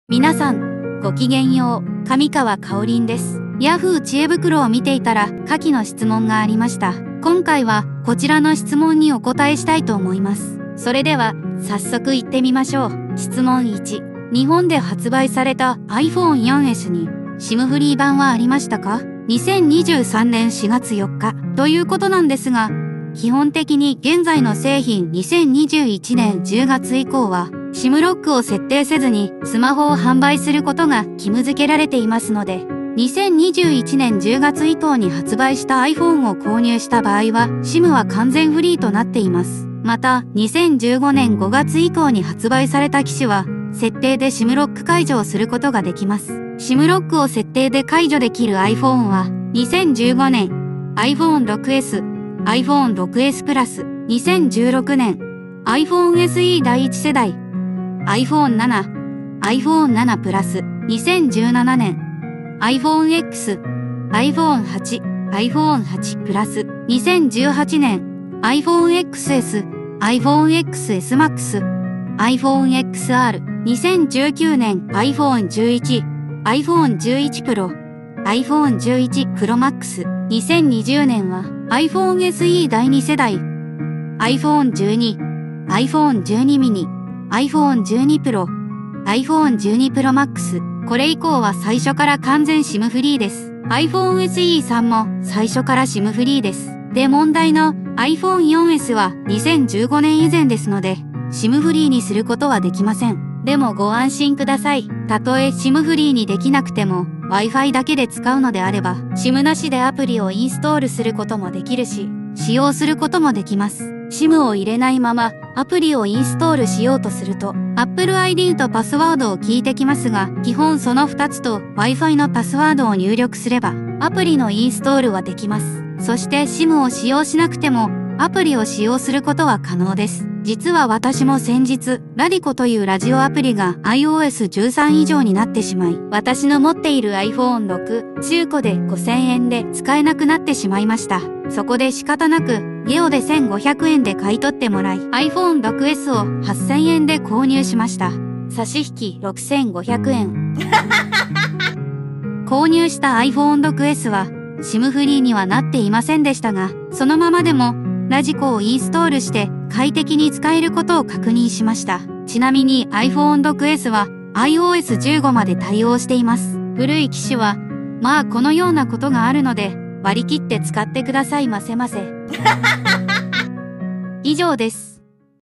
皆さん、ごきげんよう、上川かおりんです。ヤフー知恵袋を見ていたら、下記の質問がありました。今回は、こちらの質問にお答えしたいと思います。それでは、早速行ってみましょう。質問1。日本で発売された iPhone 4S に、SIM フリー版はありましたか？ 2023 年4月4日、ということなんですが、基本的に現在の製品2021年10月以降は、SIM ロックを設定せずにスマホを販売することが義務付けられていますので、2021年10月以降に発売した iPhone を購入した場合は、SIM は完全フリーとなっています。また、2015年5月以降に発売された機種は、設定で SIM ロック解除をすることができます。SIM ロックを設定で解除できる iPhone は、2015年 iPhone 6S、iPhone 6S Plus、2016年 iPhone SE 第1世代、iPhone 7、iPhone 7 Plus、2017 年 iPhone X、iPhone 8、iPhone 8 Plus、2018 年 iPhone XS、iPhone XS Max、iPhone XR、2019 年 iPhone 11、iPhone 11 Pro、iPhone 11 Pro Max、2020 年は iPhone SE 第2世代、iPhone 12、iPhone 12 mini、iPhone 12 Pro、iPhone 12 Pro Max、これ以降は最初から完全 SIM フリーです。iPhone SE3 も最初から SIM フリーです。で、問題の iPhone 4S は2015年以前ですので、SIM フリーにすることはできません。でもご安心ください。たとえ SIM フリーにできなくても、Wi-Fi だけで使うのであれば、SIM なしでアプリをインストールすることもできるし、使用することもできます。SIM を入れないまま、アプリをインストールしようとすると、Apple ID とパスワードを聞いてきますが、基本その2つと Wi-Fi のパスワードを入力すれば、アプリのインストールはできます。そして SIM を使用しなくても、アプリを使用することは可能です。実は私も先日、ラディコというラジオアプリが iOS13 以上になってしまい、私の持っている iPhone 6、中古で5000円で使えなくなってしまいました。そこで仕方なく、ゲオで1500円で買い取ってもらい、iPhone 6S を8000円で購入しました。差し引き6500円。購入した iPhone 6S は、SIM フリーにはなっていませんでしたが、そのままでも、ラジコをインストールして快適に使えることを確認しました。ちなみに iPhone 6S は iOS15 まで対応しています。古い機種は、まあこのようなことがあるので、割り切って使ってくださいませませ。以上です。